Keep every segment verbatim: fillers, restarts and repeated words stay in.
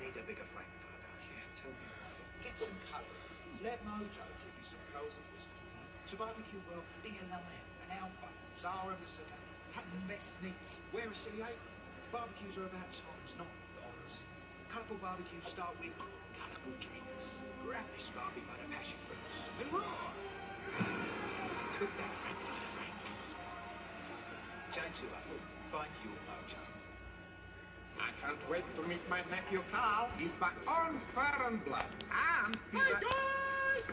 need a bigger frankfurter. Yeah, tell me about it. Get some colour. Let Mojo give you some pearls of wisdom. To barbecue well, be a lion, an alpha, Tsar of the Savannah. Have the best meats. Wear a silly apron. Barbecues are about tongs, not thongs. Colourful barbecues start with colourful drinks. Grab this barbie by the passion fruits and roar! Cook that frankfurter, Frank. J two O, find you a Mojo. I can't wait to meet my nephew Carl. He's my own fur and blood. And he's hey a... guys!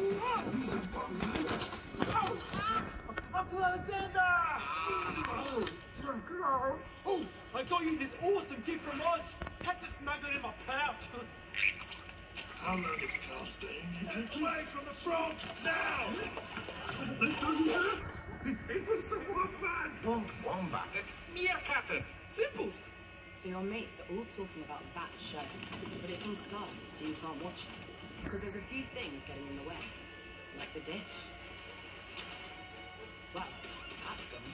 Oh! Uncle Alexander! Oh, oh, I got you this awesome gift from Oz. Had to smuggle it in my pouch. I'll know this casting. Away from the frog, now! Let's go here. It was the wombat. Womp wombatted, meerkatted. Simples. So your mates are all talking about that show, but it's on Sky, so you can't watch it. Because there's a few things getting in the way, like the dish. Well, that's gone.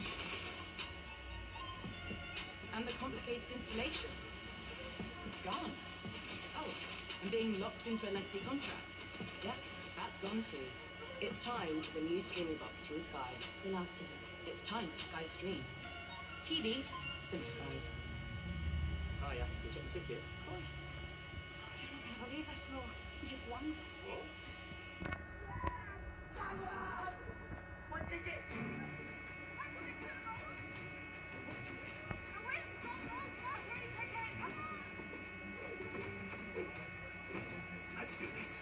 And the complicated installation. Gone. Oh, and being locked into a lengthy contract. Yep, that's gone too. It's time for the new streaming box from Sky. The Last of Us. It's time for Sky Stream. T V simplified. Oh yeah, you get a ticket. Of course. You don't believe us, Law. You just won. What? What did it? Let's do this.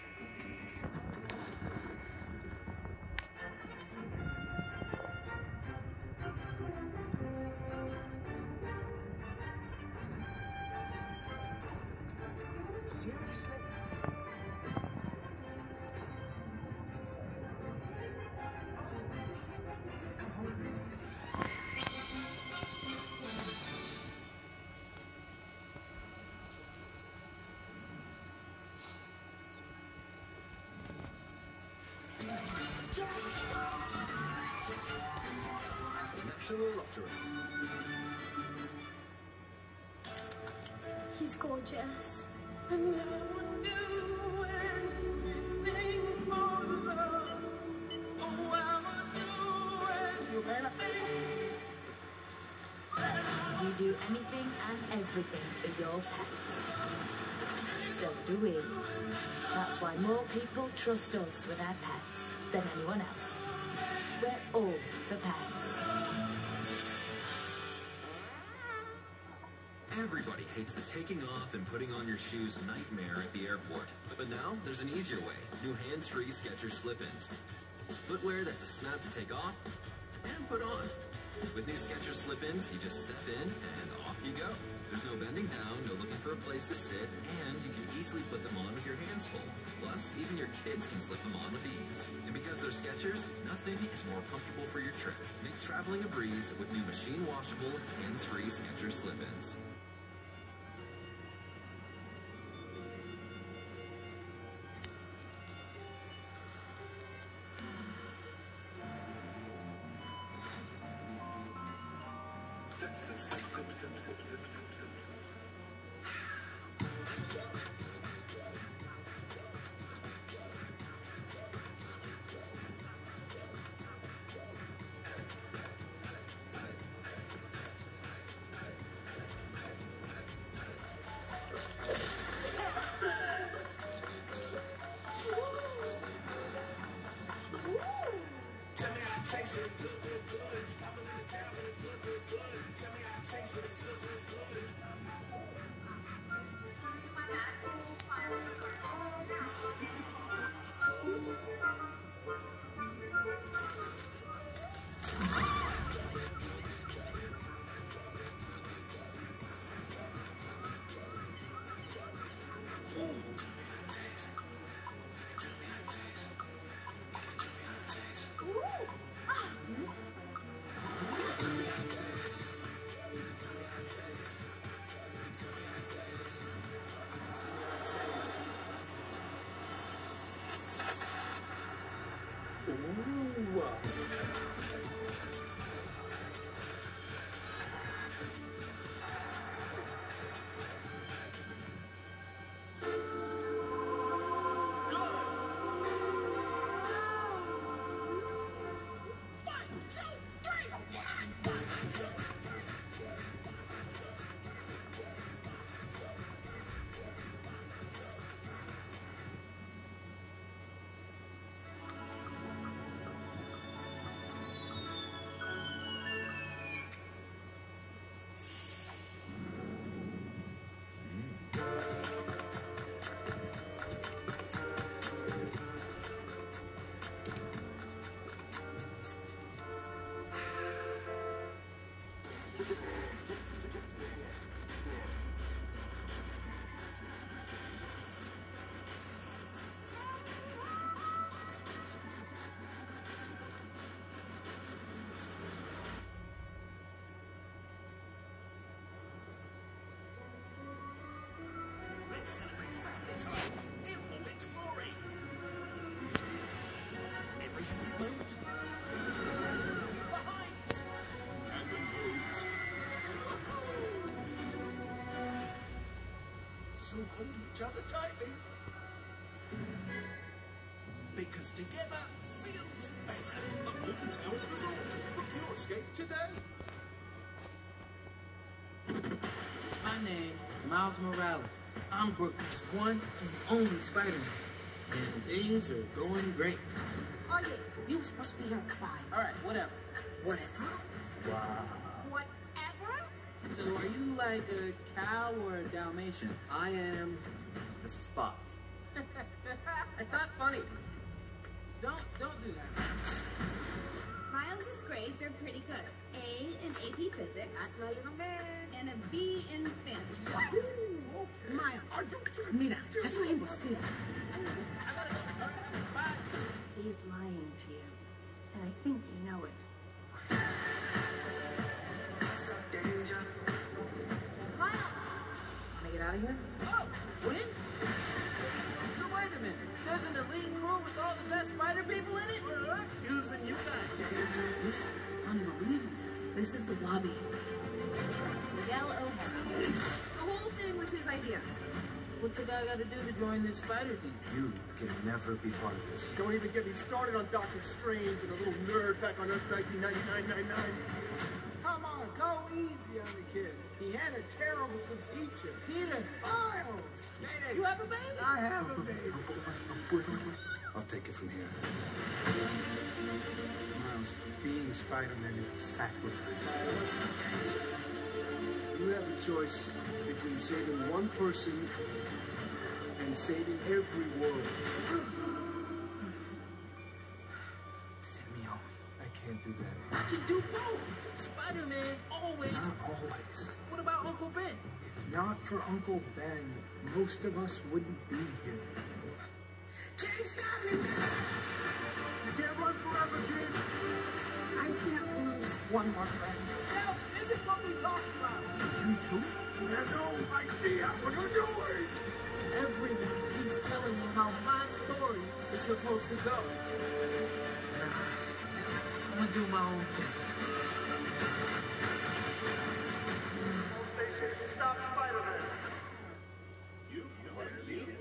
Seriously? National Lottery. He's gorgeous. And I would do anything for love. Oh, I would do anything. You do anything and everything for your pets. So do we. That's why more people trust us with their pets than anyone else. We're all for pets. Everybody hates the taking off and putting on your shoes nightmare at the airport. But now, there's an easier way. New hands-free Skechers slip-ins. Footwear that's a snap to take off and put on. With new Skechers slip-ins, you just step in and off you go. There's no bending down, no looking for a place to sit, and you can easily put them on with your hands full. Plus, even your kids can slip them on with ease. And because they're Skechers, nothing is more comfortable for your trip. Make traveling a breeze with new machine-washable, hands-free Skechers slip-ins. Mask Let's celebrate family time in all its glory. Every heated moment. The highs and the lows. Woohoo! So hold each other tightly. Because together feels better. The Alton Towers Resort. Book your escape today. My name is Miles Morales. I'm Brooklyn's one and only Spider-Man. And things are going great. Oh yeah, you were supposed to be here at five. Alright, whatever. Whatever. Wow. Whatever? So are you like a cow or a Dalmatian? I am the Spot. It's not funny. Don't, don't do that. Miles' grades are pretty good. A in A P Physics. That's my little man. And a B in Spanish. What? Okay. Miles, mira, eso es imposible. I gotta go. All right, bye. He's lying to you. And I think you know it. Miles! Wanna get out of here? Oh, when? So wait a minute. There's an elite crew with all the best spider people in it? Use the new guy. This is unbelievable. This is the lobby. Miguel O'Hara. The whole thing was his idea. What's a guy gotta do to join this spider team? You can never be part of this. Don't even get me started on Doctor Strange and a little nerd back on Earth nineteen ninety-nine ninety-nine. Come on, go easy on the kid. He had a terrible teacher. Peter, Miles! you have a baby? I have a baby. I'll take it from here. Miles, being Spider-Man is a sacrifice. You have a choice between saving one person and saving every world. Send me home. I can't do that. I can do both. Spider-Man always. Not always. What about Uncle Ben? If not for Uncle Ben, most of us wouldn't be here. Can't stop me now! You can't run forever, kid! I can't lose one more friend. Now, this is what we talked about. You do? You have no idea what you're doing! Everyone keeps telling me how my story is supposed to go. I'm gonna do my own thing. All stations, stop Spider-Man. You, you, you,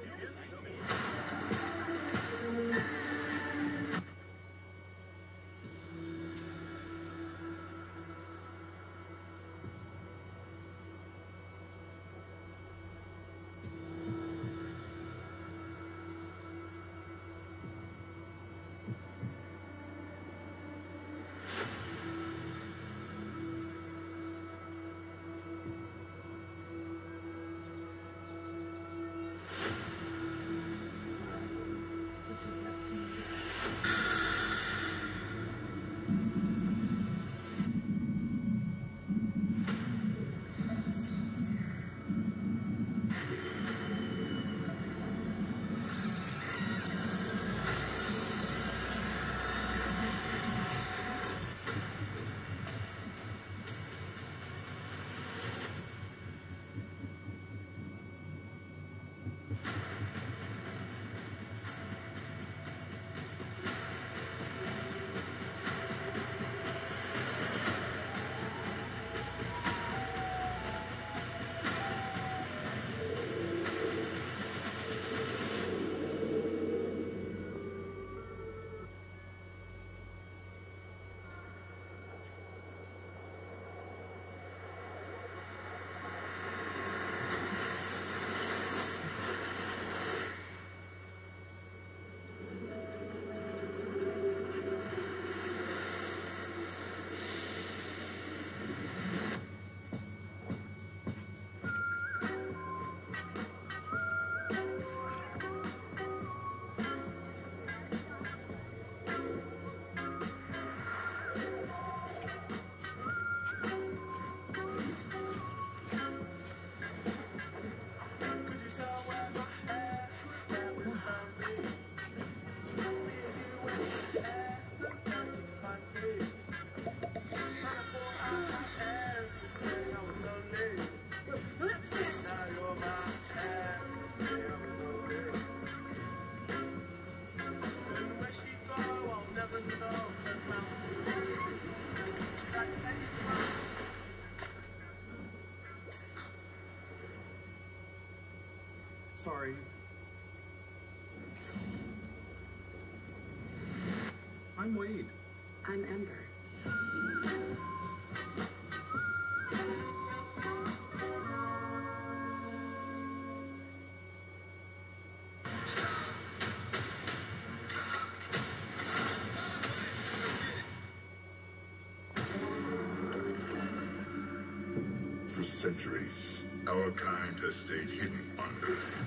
Sorry. I'm Wade. I'm Ember. For centuries, our kind has stayed hidden on Earth.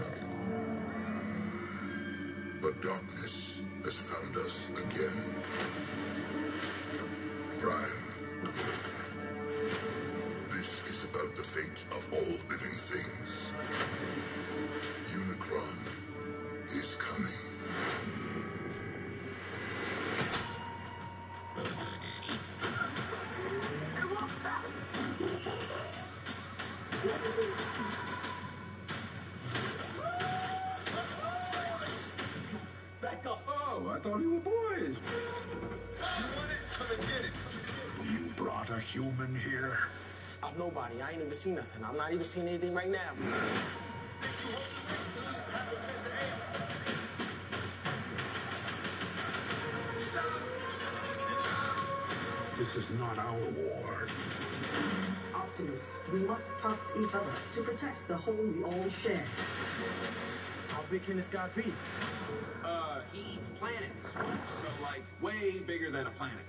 But darkness has found us again. Prime. This is about the fate of all living things. Unicron is coming. Back up! Oh, I thought we were boys. You want it? Come and get it. You brought a human here. I'm nobody. I ain't even seen nothing. I'm not even seeing anything right now. This is not our war. Optimus, we must trust each other to protect the home we all share. How big can this guy be? Uh, he eats planets. So, like, way bigger than a planet.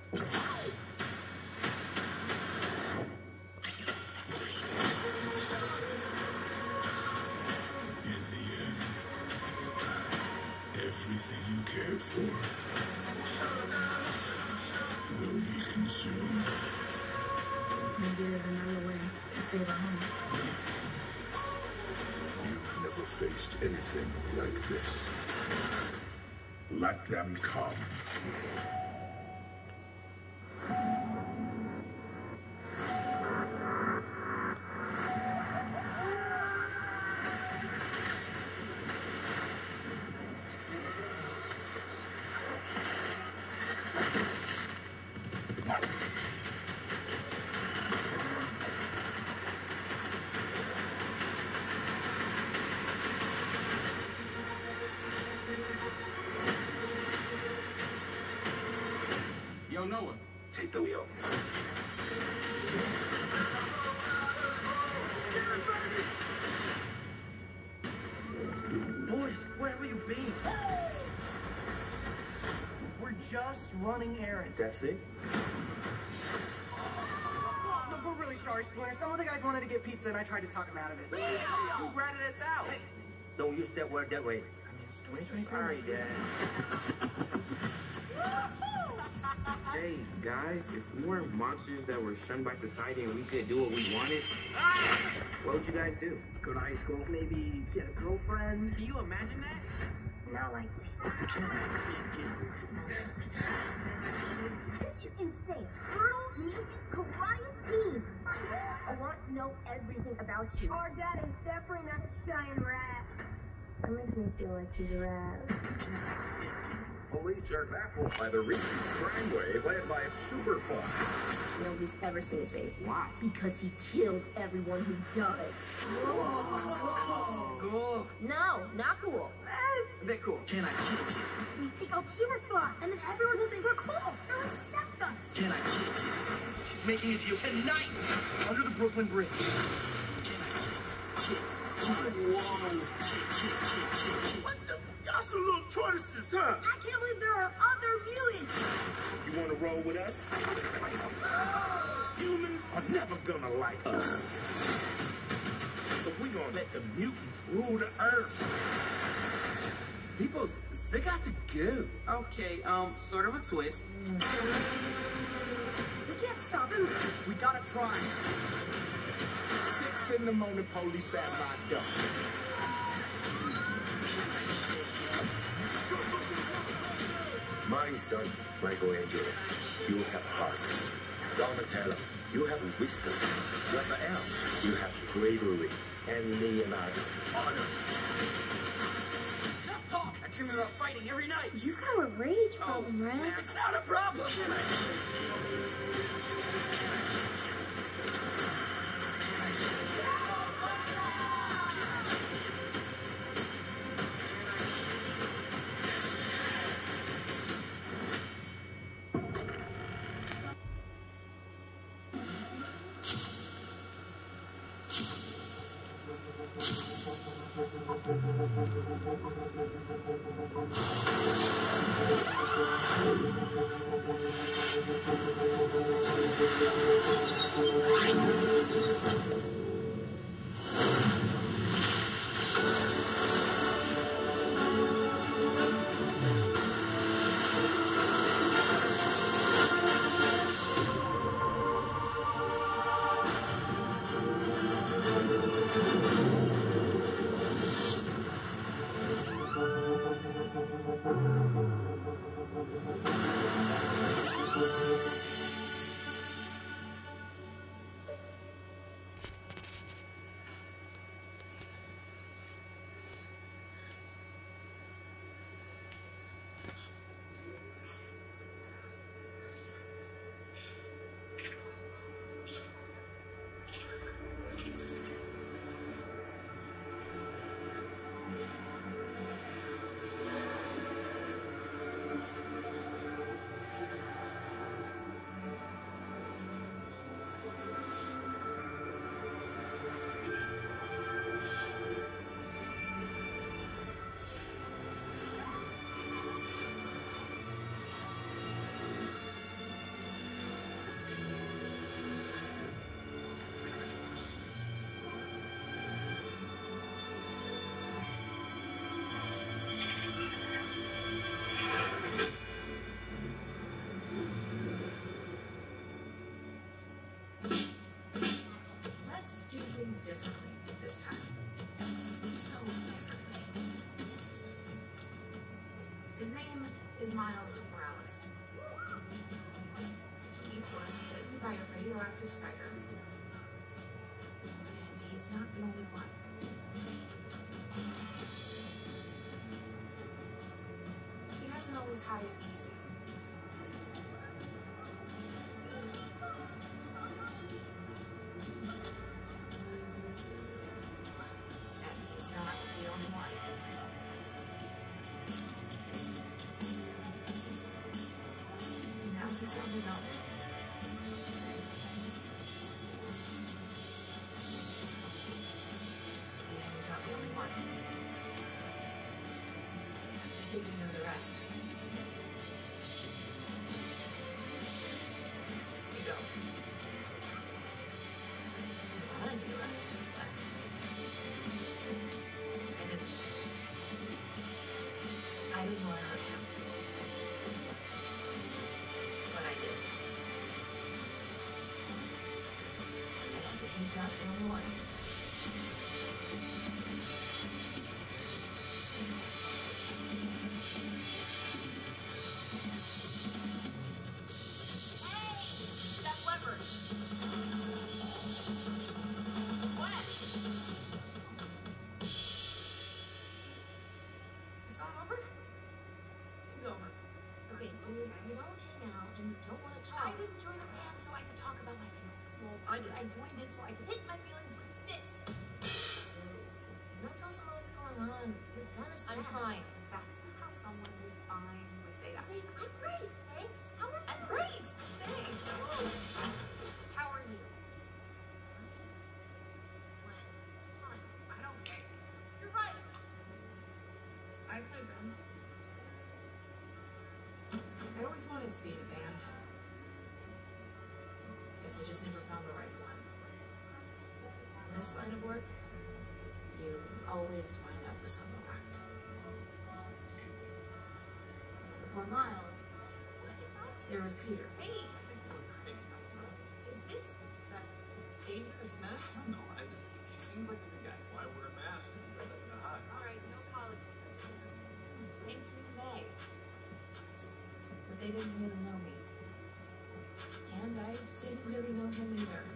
In the end, everything you cared for will be consumed. Maybe there's another way to save our home. You've never faced anything like this. Let them come. Yo, Noah, take the wheel. Boys, where have you been? We're just running errands. That's it? Look, we're really sorry, Splinter. Some of the guys wanted to get pizza, and I tried to talk them out of it. Who ratted us out? Hey, don't use that word that way. I mean, it's twenty twenty-four. Sorry, Dad. Hey, guys, if we weren't monsters that were shunned by society and we could do what we wanted, what would you guys do? Go to high school, maybe get a girlfriend. Can you imagine that? Not likely. This is insane. Turtle, me, Karate team. I want to know everything about you. Our dad is definitely not a giant rat. That makes me feel like he's a rat. Police are baffled by the recent crime wave led by a super fun. Nobody's ever seen his face. Why? Because he kills everyone who does. Cool. No, not cool. Eh, a bit cool. Can I cheat you? We think out Superfly, and then everyone will think we're cool. They'll accept us. Can I cheat you? He's making a deal tonight under the Brooklyn Bridge. Can I cheat? Cheat. Whoa. Cheat, cheat, cheat, cheat, cheat. What the? Y'all some little tortoises, huh? I can't believe there are other mutants. You want to roll with us? Humans are never gonna like us. So we gonna let the mutants rule the earth. People, they got to go. Okay, um, sort of a twist. We can't stop him. We gotta try. Six in the morning, police at my door. My son, Michelangelo, you have heart. Donatello, you have wisdom. Raphael, you have bravery. And Leonardo, honor. Enough talk. I dream about fighting every night. You got a rage problem, oh, right? It's not a problem. Miles Morales. He was bitten by a radioactive spider. And he's not the only one. He hasn't always had it easy. And he's not the only one. He's on his own. And he's not the only one. I think you know the rest. You don't. I wanted the rest, but I didn't. I didn't want to hurt him. He's not the only one. Hey! That leopard! What? Is it over? It's over. Okay, dude, you don't hang out and you don't want to talk. I didn't join a band so I could talk about my feelings. Well, I, I joined it so I could hit my feelings with sticks. You don't tell someone what's going on. You're gonna say I'm fine. That's not how someone who's fine would say that. Say, I'm great, thanks. How are you? I'm great, thanks. How are you? When? Fine. I don't care. You're right. I play drums. I always wanted to be in a band. Guess I just never found the right one. In this line of work, you always wind up with some act. Before Miles, there was Peter. Hey! Is this that dangerous mess? I don't know. I just, she seems like a good guy. Why wear a mask if you're letting her hide? Alright, no apologies. Thank you, May. But they didn't really know me. And I didn't really know him either.